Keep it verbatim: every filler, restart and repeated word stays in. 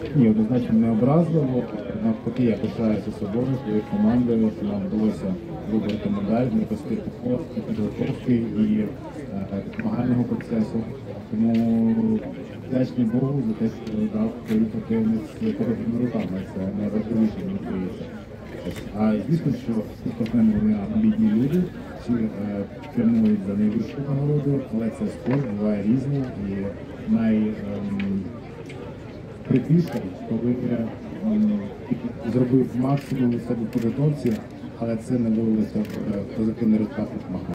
Ні, однозначно не образливо. Навпаки, я пишаюся собою, своєю командою, що нам вдалося вибрати медаль, непростий підготовки і е, змагального процесу. Тому вдячний Богу за те, що дав поїхати з порожніми руками. Це найважливіше, мені здається. А звісно, що спортсмени вони амбітні люди, всі е, прямують за найвищу нагороду, але це спорт, буває різний і най... Ем, прикріше, коли я зробив максимум у себе в підготовці, але це не виявилося в позитивний результат.